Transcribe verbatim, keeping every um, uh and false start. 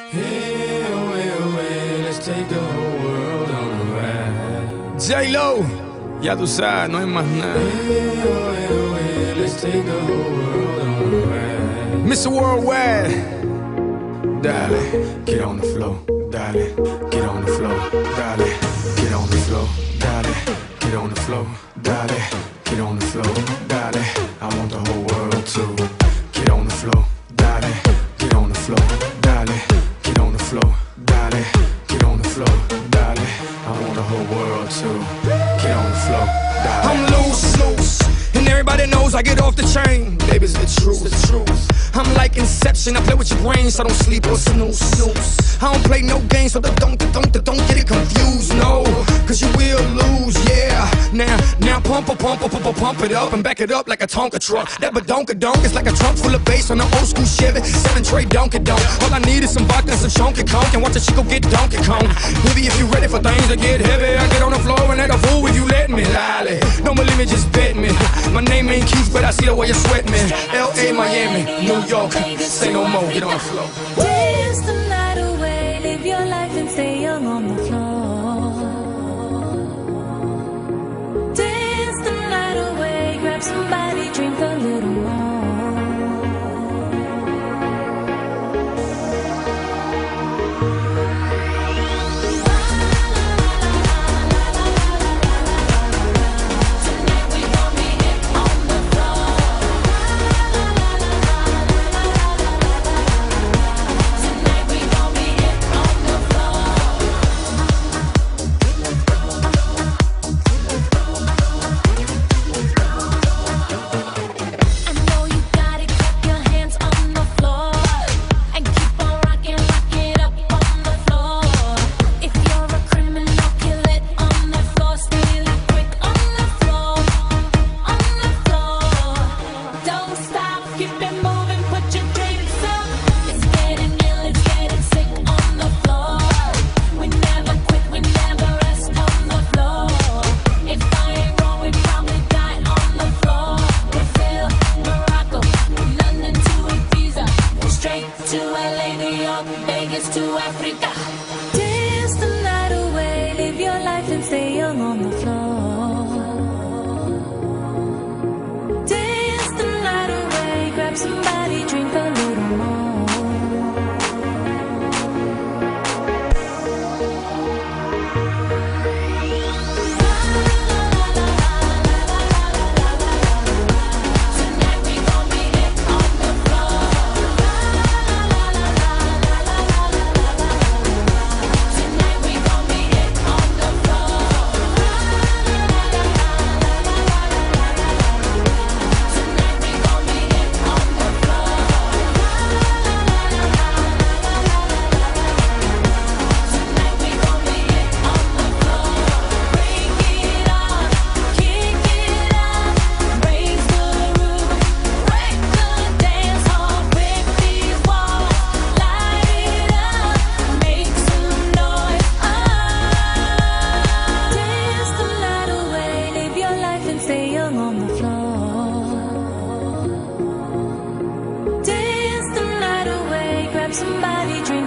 Hey, away, away, let's take the whole world on a ride. J-Lo, ya tú sabes, no hay más nada. Hey, away, away, let's take the whole world on a ride. mister Worldwide, Dale, get on the floor. Dale, get on the floor. Dale, get on the floor. Dale, get on the floor. Dale, get on the floor. Dale, I want the whole world to get on the floor. Dale, get on the floor. Dale, get on the floor. Dale, get on the floor. Dale, I want the whole world to get on the floor. Dale. I'm loose, loose, and everybody knows I get off the chain. Baby, it's the truth, the truth. I'm like Inception, I play with your brain, so don't sleep or snooze, snooze. I don't play no games, so don't, don't, don't, don't get it confused, no. Cause you will lose, yeah. Now, now pump, pump, pump, pump, pump it up and back it up like a Tonka truck. That badonka-donk is like a trunk full of bass on an old school Chevy, seven tray donkey donk. All I need is some vodka and some chunky conk, and watch a chico get Donkey Kong. Maybe if you ready for things to get heavy, I get on the floor and act a fool if you let me. Lolly, don't believe me, just bet me. My name ain't Keith, but I see the way you sweat me. L A, Miami, New York, say no more, get on the floor. Dance the night away, live your life and stay young on the floor. Dance the night away, grab somebody, drink a little more. To L A, New York, Vegas to Africa. Dance the night away, live your life and stay young on the floor. Dance the night away, grab somebody, drink a little more. Stay young on the floor. Dance the night away, grab somebody, drink